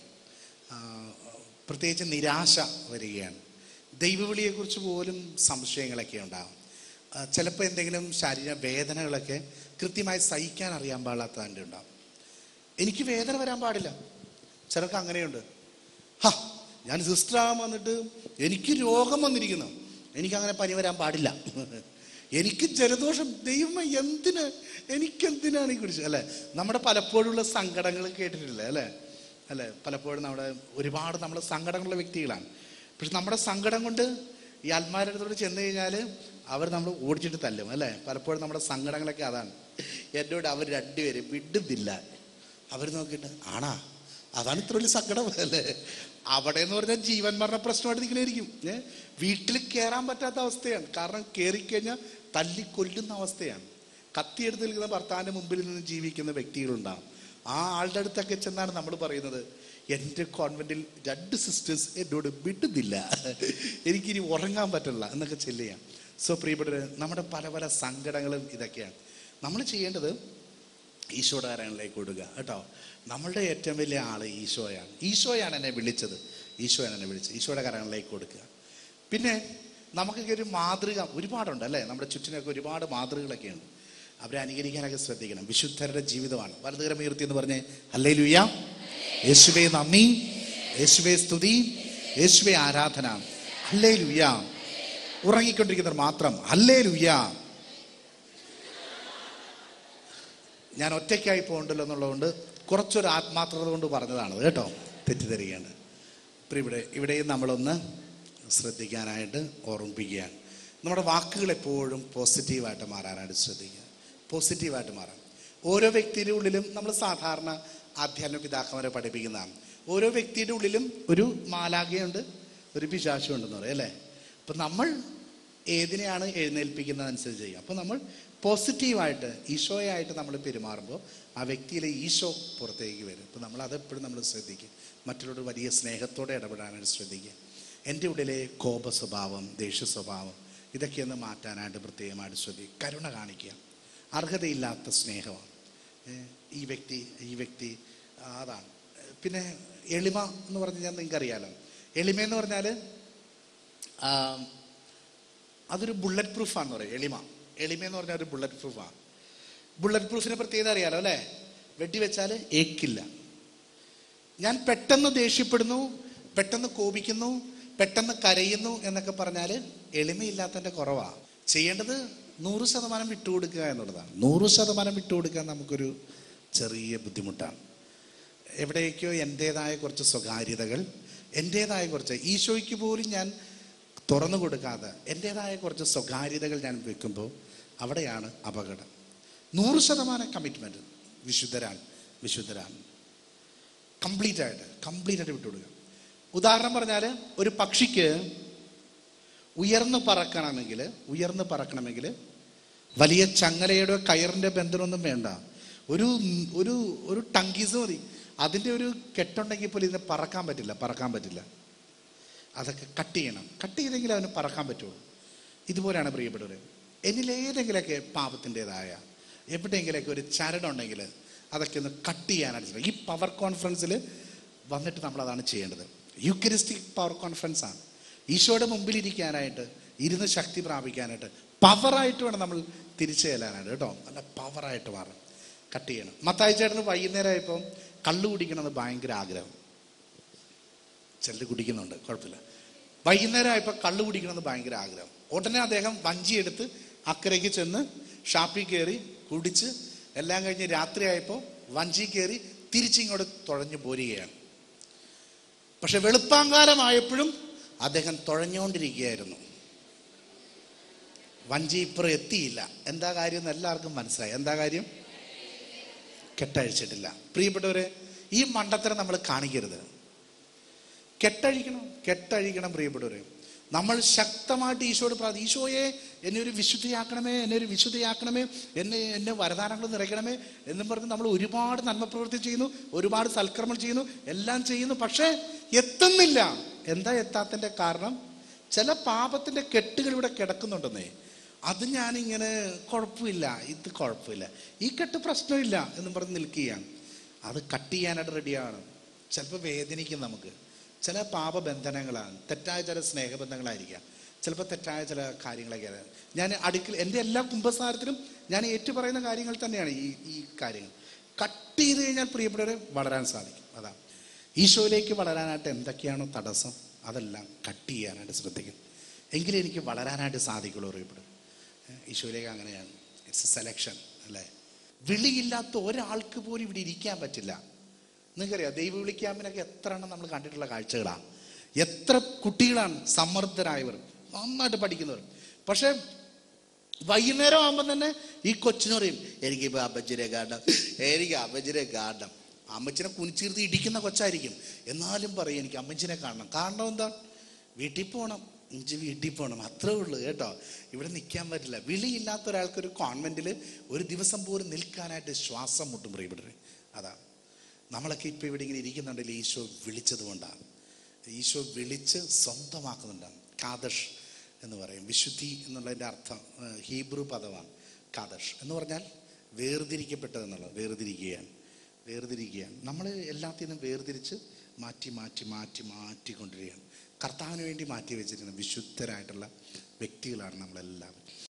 പ്രത്യേകിച്ച് നിരാശ വരികയാണ്. ദൈവവിളിയെക്കുറിച്ച് പോലും സംശയങ്ങളൊക്കെ ഉണ്ടാകും. ചിലപ്പോൾ എന്തെങ്കിലും ശരീര വേദനകളൊക്കെ കൃത്യമായി സഹിക്കാൻ അറിയാൻ പാടില്ലാത്തതിൻ്റെ ഉണ്ടാകും. എനിക്ക് വേദന വരാൻ പാടില്ല. ചിലർക്ക് അങ്ങനെയുണ്ട്. ഹാ, ഞാൻ സിസ്റ്ററാകാൻ വന്നിട്ട് എനിക്ക് രോഗം വന്നിരിക്കുന്നു, എനിക്കങ്ങനെ പനി വരാൻ പാടില്ല, എനിക്ക് ജലദോഷം, ദൈവം എന്തിന്, എനിക്കെന്തിനാണ് ഈ കുറിച്ച് അല്ലേ. നമ്മുടെ പലപ്പോഴുള്ള സങ്കടങ്ങൾ കേട്ടിട്ടില്ലേ അല്ലേ അല്ലേ പലപ്പോഴും നമ്മുടെ ഒരുപാട് നമ്മൾ സങ്കടങ്ങളുള്ള വ്യക്തികളാണ്. പക്ഷെ നമ്മുടെ സങ്കടം കൊണ്ട് ഈ ആത്മാരുടെ അടുത്തോട് ചെന്ന് കഴിഞ്ഞാൽ അവർ നമ്മൾ ഓടിച്ചിട്ട് തല്ലും അല്ലേ. പലപ്പോഴും നമ്മുടെ സങ്കടങ്ങളൊക്കെ അതാണ്. എന്നോട് അവർ രണ്ടുപേരും വിടുന്നില്ല. അവർ നോക്കിയിട്ട് ആണാ, അതാണ് ഇത്ര വലിയ സങ്കടം അല്ലേ. അവിടെ എന്ന് പറഞ്ഞാൽ ജീവൻ മരണ പ്രശ്നമായിട്ട് നിൽക്കണായിരിക്കും. ഏഹ് വീട്ടിൽ കയറാൻ പറ്റാത്ത അവസ്ഥയാണ്. കാരണം കയറിക്കഴിഞ്ഞാൽ തല്ലിക്കൊല്ലുന്ന അവസ്ഥയാണ്. കത്തിയെടുത്ത് നിൽക്കുന്ന ഭർത്താവിൻ്റെ മുമ്പിൽ നിന്ന് ജീവിക്കുന്ന വ്യക്തികളുണ്ടാകും. ആ ആളുടെ അടുത്തൊക്കെ ചെന്നാണ് നമ്മൾ പറയുന്നത്, എൻ്റെ കോൺവെൻറ്റിൽ രണ്ട് സിസ്റ്റേഴ്സ് എന്നോട് വിടുന്നില്ല, എനിക്കിനി ഉറങ്ങാൻ പറ്റില്ല എന്നൊക്കെ ചെല്ലുകയാണ്. സോ പ്രിയപ്പെട്ടവരെ, നമ്മുടെ പല പല സങ്കടങ്ങളും ഇതൊക്കെയാണ്. നമ്മൾ ചെയ്യേണ്ടത് ഈശോയുടെ കരങ്ങളിലേക്ക് കൊടുക്കുക കേട്ടോ. നമ്മളുടെ ഏറ്റവും വലിയ ആള് ഈശോയാണ്. ഈശോയാണ് എന്നെ വിളിച്ചത്, ഈശോയാണ് എന്നെ വിളിച്ചത്. ഈശോയുടെ കരങ്ങളിലേക്ക് കൊടുക്കുക. പിന്നെ നമുക്കൊക്കെ ഒരു മാതൃക ഒരുപാടുണ്ട് അല്ലേ. നമ്മുടെ ചുറ്റിനൊക്കെ ഒരുപാട് മാതൃകകളൊക്കെ ഉണ്ട്. അവരെ അനുകരിക്കാനൊക്കെ ശ്രദ്ധിക്കണം. വിശുദ്ധരുടെ ജീവിതമാണ്. വലതുകരം ഉയർത്തി എന്ന് പറഞ്ഞേ ഹല്ലേലൂയ. യേശുവേ നന്ദി, യേശുവേ സ്തുതി, യേശുവേ ആരാധന. ഹല്ലേലൂയ. ഉറങ്ങിക്കൊണ്ടിരിക്കുന്നവർ മാത്രം ഹല്ലേലൂയ. ഞാൻ ഒറ്റയ്ക്കായി പോകണ്ടല്ലോ എന്നുള്ളതുകൊണ്ട് കുറച്ചൊരു ആത്മാർത്ഥത കൊണ്ട് പറഞ്ഞതാണ് കേട്ടോ, തെറ്റിദ്ധരിക്കുകയാണ്. ഇപ്പം ഇവിടെ ഇവിടെയും നമ്മളൊന്ന് ശ്രദ്ധിക്കാനായിട്ട് ഓർമ്മിപ്പിക്കുകയാണ്. നമ്മുടെ വാക്കുകൾ എപ്പോഴും പോസിറ്റീവായിട്ട് മാറാനായിട്ട് ശ്രദ്ധിക്കുക. പോസിറ്റീവായിട്ട് മാറാം. ഓരോ വ്യക്തിയുടെ ഉള്ളിലും നമ്മൾ സാധാരണ ആധ്യാത്മിക പിതാക്കന്മാരെ പഠിപ്പിക്കുന്നതാണ്, ഓരോ വ്യക്തിയുടെ ഉള്ളിലും ഒരു മാലാഖയുണ്ട്, ഒരു പിശാചുണ്ടെന്ന് പറയും അല്ലേ. അപ്പം നമ്മൾ ഏതിനെയാണ് എഴുന്നേൽപ്പിക്കുന്നതനുസരിച്ച് ചെയ്യും. അപ്പോൾ നമ്മൾ പോസിറ്റീവായിട്ട് ഈശോയായിട്ട് നമ്മൾ പെരുമാറുമ്പോൾ ആ വ്യക്തിയിലെ ഈശോ പുറത്തേക്ക് വരും. അപ്പോൾ നമ്മൾ അതെപ്പോഴും നമ്മൾ ശ്രദ്ധിക്കും. മറ്റുള്ളവരോട് വലിയ സ്നേഹത്തോടെ ഇടപെടാനായിട്ട് ശ്രദ്ധിക്കുക. എൻ്റെ ഉള്ളിലെ കോപ സ്വഭാവം, ദേഷ്യ സ്വഭാവം ഇതൊക്കെയൊന്ന് മാറ്റാനായിട്ട് പ്രത്യേകമായിട്ട് ശ്രദ്ധിക്കുക. കരുണ കാണിക്കുക. അർഹതയില്ലാത്ത സ്നേഹമാണ് ഈ വ്യക്തി ഈ വ്യക്തി അതാണ്. പിന്നെ എളിമ എന്ന് പറഞ്ഞു കഴിഞ്ഞാൽ നിങ്ങൾക്കറിയാലോ, എളിമയെന്ന് പറഞ്ഞാൽ അതൊരു ബുള്ളറ്റ് പ്രൂഫാണെന്ന് പറയും. എളിമ എളിമയെന്ന് പറഞ്ഞാൽ ഒരു ബുള്ളറ്റ് പ്രൂഫാണ്. ബുള്ളറ്റ് പ്രൂഫിനെ പ്രത്യേകത അറിയാലോ അല്ലേ. വെടിവെച്ചാൽ ഏക്കില്ല. ഞാൻ പെട്ടെന്ന് ദേഷ്യപ്പെടുന്നു, പെട്ടെന്ന് കോപിക്കുന്നു, പെട്ടെന്ന് കരയുന്നു എന്നൊക്കെ പറഞ്ഞാൽ എളിമയില്ലാത്തതിൻ്റെ കുറവാണ്. ചെയ്യേണ്ടത് നൂറ് ശതമാനം വിട്ടുകൊടുക്കുക എന്നുള്ളതാണ്. നൂറ് ശതമാനം വിട്ടുകൊടുക്കാൻ നമുക്കൊരു ചെറിയ ബുദ്ധിമുട്ടാണ്. എവിടേക്കോ എൻ്റേതായ കുറച്ച് സ്വകാര്യതകൾ, എൻ്റേതായ കുറച്ച് ഈശോയ്ക്ക് പോലും ഞാൻ തുറന്നു കൊടുക്കാതെ എൻ്റേതായ കുറച്ച് സ്വകാര്യതകൾ ഞാൻ വെക്കുമ്പോൾ അവിടെയാണ് അപകടം. നൂറ് ശതമാനം കമ്മിറ്റ്മെൻറ്റ് വിശുദ്ധരാണ് വിശുദ്ധരാണ് കംപ്ലീറ്റ് ആയിട്ട് കംപ്ലീറ്റ് ആയിട്ട് വിട്ടുകൊടുക്കുക. ഉദാഹരണം പറഞ്ഞാൽ ഒരു പക്ഷിക്ക് ഉയർന്നു പറക്കണമെങ്കിൽ ഉയർന്നു പറക്കണമെങ്കിൽ വലിയ ചങ്ങലയുടെ കയറിൻ്റെ ബന്ധനമൊന്നും വേണ്ട. ഒരു ഒരു ഒരു ടങ്കീസ് മതി. അതിൻ്റെ ഒരു കെട്ടുണ്ടെങ്കിൽ പോലും ഇതിനെ പറക്കാൻ പറ്റില്ല പറക്കാൻ പറ്റില്ല അതൊക്കെ കട്ട് ചെയ്യണം. കട്ട് ചെയ്തെങ്കിൽ അവന് പറക്കാൻ പറ്റുള്ളൂ. ഇതുപോലെയാണ് പ്രിയപ്പെട്ടവർ. എന്നിലേതെങ്കിലൊക്കെ പാപത്തിൻ്റെതായ എവിടെയെങ്കിലൊക്കെ ഒരു ചരടുണ്ടെങ്കിൽ അതൊക്കെ ഒന്ന് കട്ട് ചെയ്യാനായിട്ട് ശ്രമിക്കും. ഈ പവർ കോൺഫറൻസിൽ വന്നിട്ട് നമ്മളതാണ് ചെയ്യേണ്ടത്. യൂക്കരിസ്റ്റിക് പവർ കോൺഫറൻസ് ആണ്. ഈശോയുടെ മുമ്പിലിരിക്കാനായിട്ട്, ഇരുന്ന് ശക്തി പ്രാപിക്കാനായിട്ട് പവറായിട്ട് വേണം നമ്മൾ തിരിച്ചു ചെല്ലാനായിട്ട് കേട്ടോ. നല്ല പവറായിട്ട് മാറും. കട്ട് ചെയ്യണം. മത്തായി ചേട്ടന് വൈകുന്നേരം ആയപ്പോൾ കള്ളു കുടിക്കണമെന്ന് ഭയങ്കര ആഗ്രഹം. ചിലർ കുടിക്കുന്നുണ്ട്, കുഴപ്പമില്ല. വൈകുന്നേരം ആയപ്പോൾ കള്ളു കുടിക്കണമെന്ന് ഭയങ്കര ആഗ്രഹം. ഉടനെ അദ്ദേഹം വഞ്ചി എടുത്ത് അക്കരയ്ക്ക് ചെന്ന് ഷാപ്പിൽ കയറി കുടിച്ച് എല്ലാം കഴിഞ്ഞ് രാത്രിയായപ്പോൾ വഞ്ചി കയറി തിരിച്ചിങ്ങോട്ട് തുഴഞ്ഞു പോരുകയാണ്. പക്ഷെ വെളുപ്പാങ്കാലമായപ്പോഴും അദ്ദേഹം തുഴഞ്ഞുകൊണ്ടിരിക്കുകയായിരുന്നു. വഞ്ചി ഇപ്പുറം എത്തിയില്ല. എന്താ കാര്യം എന്ന് എല്ലാവർക്കും മനസ്സിലായി. എന്താ കാര്യം? കെട്ടഴിച്ചിട്ടില്ല. പ്രിയപ്പെട്ടവരെ, ഈ മണ്ടത്തരം നമ്മൾ കാണിക്കരുത്. കെട്ടഴിക്കണം കെട്ടഴിക്കണം പ്രിയപ്പെട്ടവരെ. നമ്മൾ ശക്തമായിട്ട് ഈശോയോട് പ്രാർത്ഥി, ഈശോയെ എന്നെ ഒരു വിശുദ്ധിയാക്കണമേ, എന്നെ ഒരു വിശുദ്ധിയാക്കണമേ, എന്നെ എന്നെ വരദാനങ്ങൾ നിറയ്ക്കണമേ എന്നും പറഞ്ഞ് നമ്മൾ ഒരുപാട് നന്മ പ്രവൃത്തി ചെയ്യുന്നു, ഒരുപാട് സൽക്കർമ്മം ചെയ്യുന്നു, എല്ലാം ചെയ്യുന്നു. പക്ഷേ എത്തുന്നില്ല. എന്താ എത്താത്തതിൻ്റെ കാരണം? ചില പാപത്തിൻ്റെ കെട്ടുകൾ ഇവിടെ കിടക്കുന്നുണ്ടെന്നേ. അത് ഞാനിങ്ങനെ കുഴപ്പമില്ല, ഇത് കുഴപ്പമില്ല, ഈ കെട്ട് പ്രശ്നമില്ല എന്നും പറഞ്ഞ് നിൽക്കുകയാണ്. അത് കട്ട് ചെയ്യാനായിട്ട് റെഡിയാണ്. ചിലപ്പോൾ വേദനിക്കും നമുക്ക്. ചില പാപബന്ധനങ്ങളാണ്, തെറ്റായ ചില സ്നേഹബന്ധങ്ങളായിരിക്കാം, ചിലപ്പോൾ തെറ്റായ ചില കാര്യങ്ങളൊക്കെയാണ്. ഞാൻ അടുക്കൽ എൻ്റെ എല്ലാ കുംഭസാരത്തിലും ഞാൻ ഏറ്റുപറയുന്ന കാര്യങ്ങൾ തന്നെയാണ് ഈ ഈ കാര്യങ്ങൾ. കട്ട് ചെയ്ത് കഴിഞ്ഞാൽ പ്രിയപ്പെട്ടവരെ വളരാൻ സാധിക്കും. അതാണ് ഈശോയിലേക്ക് വളരാനായിട്ട് എന്തൊക്കെയാണോ തടസ്സം അതെല്ലാം കട്ട് ചെയ്യാനായിട്ട് ശ്രദ്ധിക്കും. എങ്കിലും എനിക്ക് വളരാനായിട്ട് സാധിക്കുള്ളൂ. പ്രിയപ്പെടും ഈശോയിലേക്ക് അങ്ങനെയാണ്. ഇറ്റ്സ് എ സെലക്ഷൻ അല്ലേ. വിളിയില്ലാത്ത ഒരാൾക്ക് പോലും ഇവിടെ ഇരിക്കാൻ പറ്റില്ല. നിങ്ങൾക്കറിയാം, ദൈവ വിളിക്യാമ്പിനൊക്കെ എത്ര എണ്ണം നമ്മൾ കണ്ടിട്ടുള്ള കാഴ്ചകളാണ്. എത്ര കുട്ടികളാണ് സമ്മർദ്ദരായവർ, നന്നായിട്ട് പഠിക്കുന്നവർ. പക്ഷെ വൈകുന്നേരം ആകുമ്പോൾ തന്നെ ഈ കൊച്ചിന് പറയും, എനിക്കിപ്പോൾ അമ്മച്ചിനെ കാണണം, എനിക്ക് അമ്മച്ചിനെ കാണണം. അമ്മച്ചിനെ കുനിച്ചീർത്ത് ഇടിക്കുന്ന കൊച്ചായിരിക്കും, എന്നാലും പറയും എനിക്ക് അമ്മച്ചിനെ കാണണം. കാരണം എന്താ? വീട്ടിൽ പോകണം, എനിക്ക് വീട്ടിൽ പോകണം, അത്രേ ഉള്ളൂ കേട്ടോ. ഇവിടെ നിൽക്കാൻ പറ്റില്ല. വിളിയില്ലാത്ത ഒരാൾക്കൊരു കോൺവെന്റിൽ ഒരു ദിവസം പോലും നിൽക്കാനായിട്ട് ശ്വാസം മുട്ടും പ്രിയപ്പെട്ടവരെ. അതാണ് നമ്മളൊക്കെ ഇപ്പോൾ ഇവിടെ ഇങ്ങനെ ഇരിക്കുന്നുണ്ടെങ്കിൽ ഈശോ വിളിച്ചത് കൊണ്ടാണ്. ഈശോ വിളിച്ച് സ്വന്തമാക്കുന്നുണ്ടാണ്. കാദഷ് എന്ന് പറയും. വിശുദ്ധി എന്നുള്ളതിൻ്റെ അർത്ഥം ഹീബ്രു പദമാണ്. കാദഷ് എന്ന് പറഞ്ഞാൽ വേർതിരിക്കപ്പെട്ടതെന്നുള്ളത്. വേർതിരിക്കുകയാണ് വേർതിരിക്കുകയാണ് നമ്മൾ എല്ലാത്തിൽ നിന്നും വേർതിരിച്ച് മാറ്റി മാറ്റി മാറ്റി മാറ്റിക്കൊണ്ടിരിക്കുകയാണ്. കർത്താവിന് വേണ്ടി മാറ്റി വെച്ചിരിക്കുന്ന വിശുദ്ധരായിട്ടുള്ള വ്യക്തികളാണ് നമ്മളെല്ലാവരും.